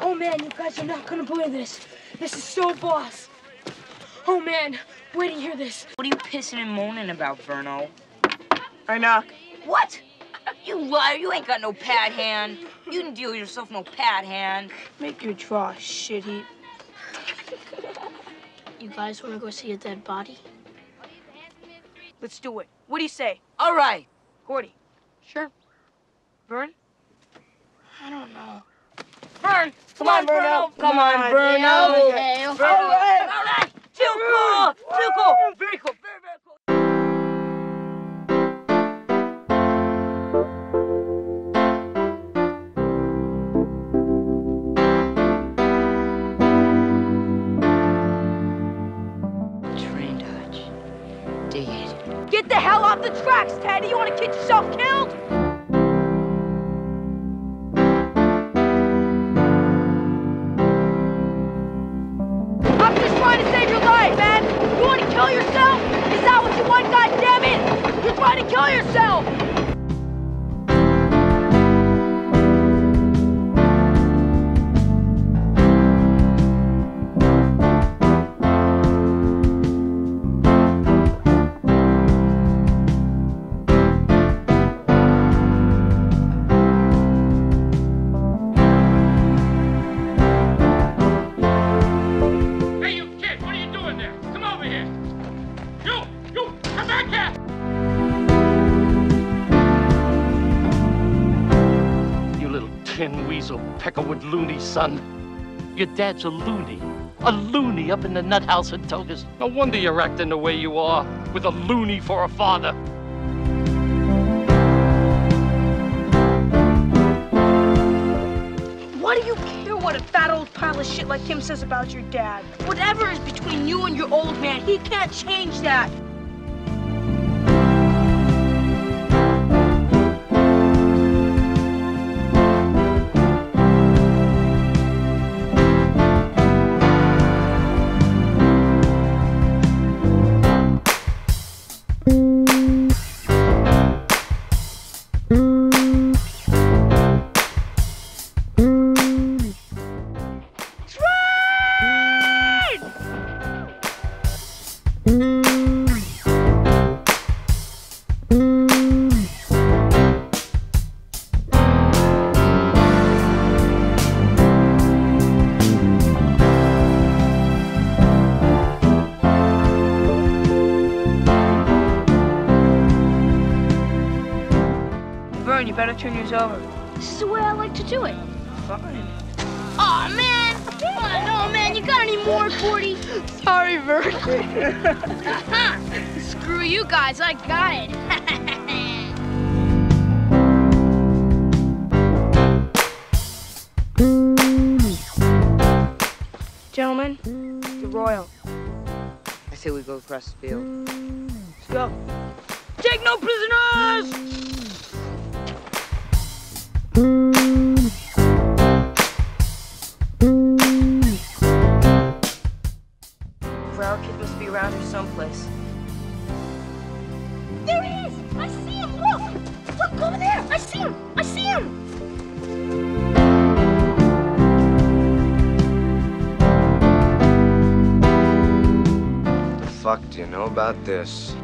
Oh man, you guys are not gonna believe this. This is so boss. Oh man, wait to hear this. What are you pissing and moaning about, Verno? I knock. What? You liar, you ain't got no pad hand. You didn't deal yourself no pad hand. Make your draw, shit heap. You guys wanna go see a dead body? Let's do it. What do you say? All right. Gordy. Sure. Vern? I don't know. Vern! Come on, Verno. Come on, Verno! Yeah, okay. All right! Too cool! Too cool! Very cool, very, very cool. Train dodge. Dig it. Get the hell off the tracks, Teddy. You want to get yourself killed? I'm just trying to save your life, man. You want to kill yourself? Is that what you want, goddammit? You're trying to kill yourself. Tin weasel peckerwood loony son. Your dad's a loony up in the nut house in Togus. No wonder you're acting the way you are, with a loony for a father. Why do you care what a fat old pile of shit like him says about your dad? Whatever is between you and your old man, he can't change that. Vern, you better turn yours over. This is the way I like to do it. Fine. Aw, man! Oh, no, man, you got any more, Gordy? Sorry, Vern. Screw you guys, I got it. Gentlemen, the Royal. I say we go across the field. Let's go. Take no prisoners! Our kid must be around here someplace. There he is! I see him! Look! Look, over there! I see him! I see him! What the fuck do you know about this?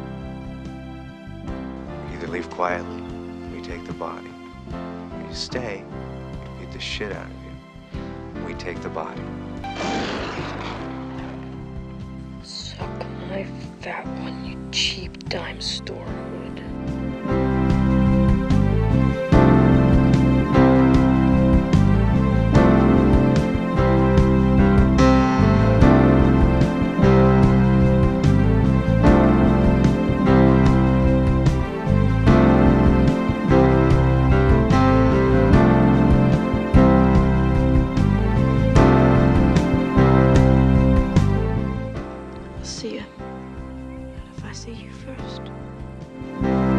You either leave quietly, we take the body. Or you stay, we beat the shit out of you. We take the body. Suck my fat one, you cheap dime store hood. See ya. Not if I see you first.